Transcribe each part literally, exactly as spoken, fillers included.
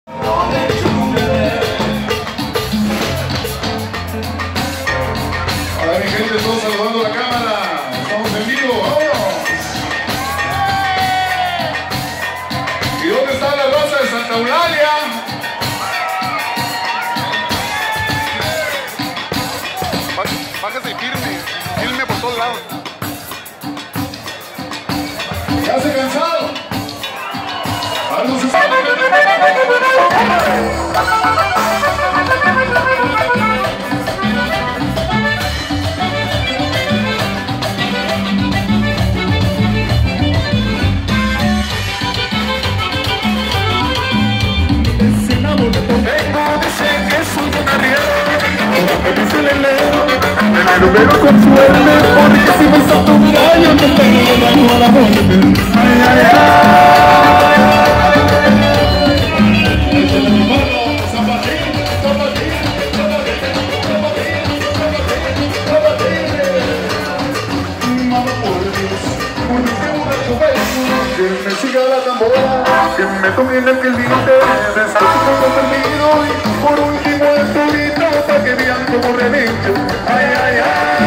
Hola mi gente, todos saludando a la cámara. Estamos en vivo, vámonos. ¿Y dónde está la raza de Santa Eulalia? Bájese y firme, firme por todos lados. ¿Ya se cansado? Algo se Pero con suerte, porque si me salto un gallo te tengo daño a la muerte. Ay, ay, ay. Mamá, por Dios, por Dios, que borracho beso, que me siga la tambora, que me toque en el quelite, después como perdido y por último el turito, para que vean como reviento. Ay, ay, ay.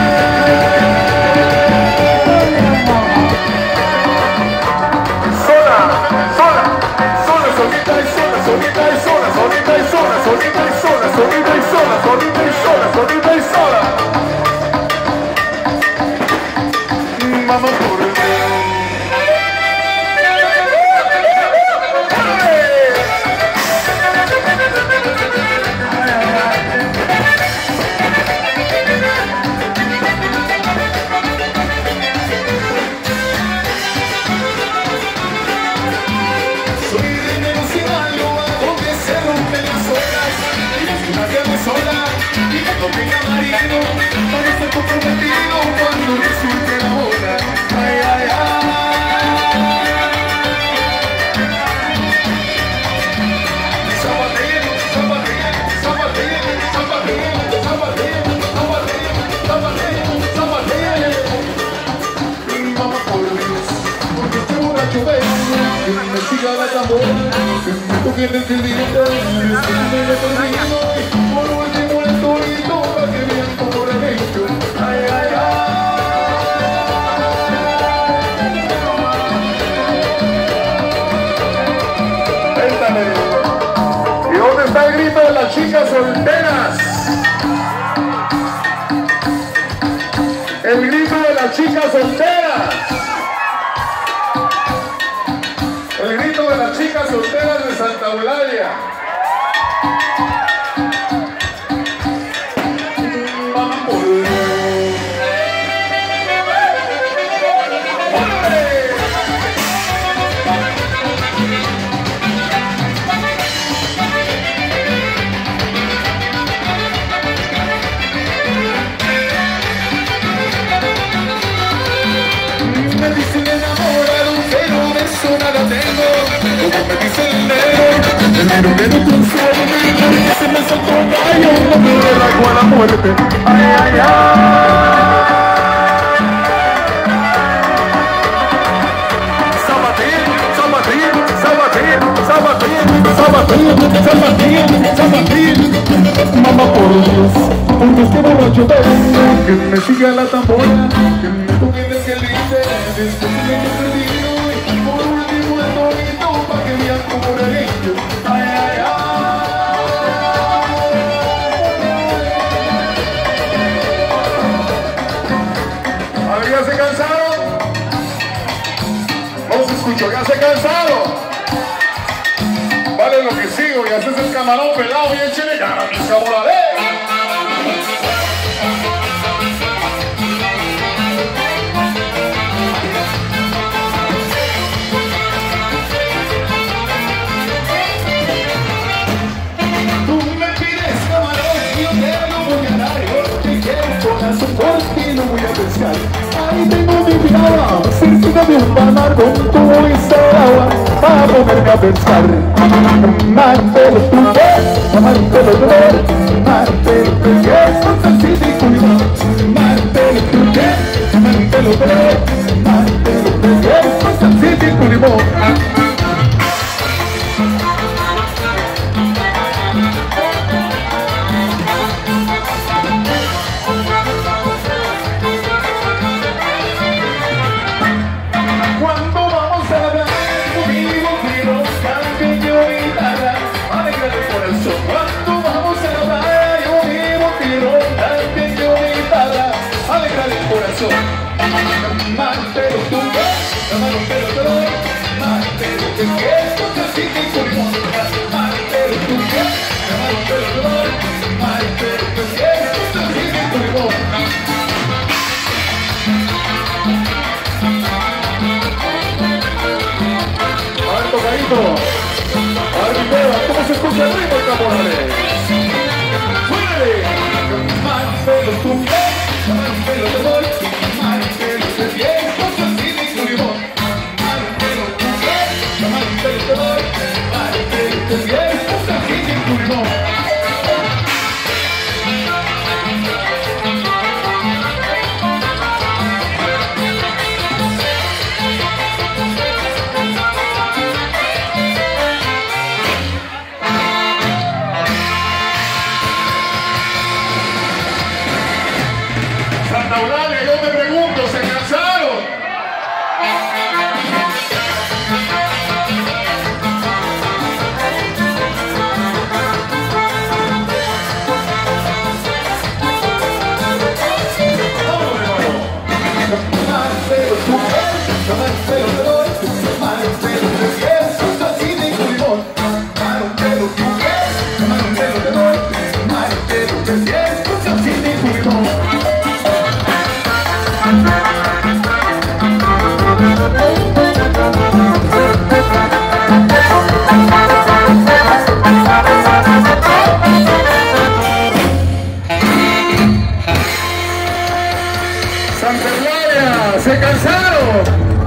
Sola, sola, sola, solita y sola, solita y sola, solita y sola, solita y sola, solita y sola, solita y sola, solita y sola. Mamá, por Dios. Parece comprometido cuando le suelte la boca. Ay, ay, ay. Zapatero, zapatero, zapatero, zapatero, zapatero, zapatero, zapatero, zapatero. Mamá, por Dios, porque este borracho beso, que me siga la tambora, que me toque en el cliente, que me haya perdido, por último el torito, para que vean como remedio. Ay, ay, ay. Cuéntame, ¿y dónde está el grito de las chicas solteras? El grito de las chicas solteras. El grito de las chicas solteras de Santa Eulalia. Me dicen enamorado, pero de eso nada tengo. Como me dice el negro, el negro que no consuelo, se me saltó un gallo, no me relajo a la muerte. Ay, ay, ay. Sabatín, sabatín, sabatín, sabatín, sabatín, sabatín, sabatín. Mamá, por Dios, por Dios que borracho vengo, que me siga la tambora, que me toque en el quelite, después me haya perdido y por último el torito, pa' que vean como remedio. Ay, ay, ay. A ver, ¿ya se cansaron? No se escuchó, ¿ya se cansaron? Vale lo que sigo, y haces el camarón pelado bien chile, ya la pizca voladera. Porque no voy a pescar. Ahí tengo mi piragua, cerquita de un palmar con tubo y agua para ponerme a pescar. Mártelo tú, mártelo tú, mártelo tú, con salsita y con limón. Mártelo tú, mártelo tú, mártelo tú, con salsita y con limón. escucha el ritmo el caporales. ¡Súbele! Más pelo tu piel, más pelo te doy, más pelo te piel, con salsita y tu limón. Más pelo tu piel, más pelo te doy, más pelo te piel, con salsita y tu limón. Santa Eulalia, yo te pregunto, ¿se cansaron? ¡Vámonos, hermano! Más pelo tu piel, más pelo te doy, más pelo te piel, con salsita y tu limón. Más pelo tu piel, más pelo te doy, más pelo te piel, con salsita y tu limón. Santa Eulalia, ¿se cansaron?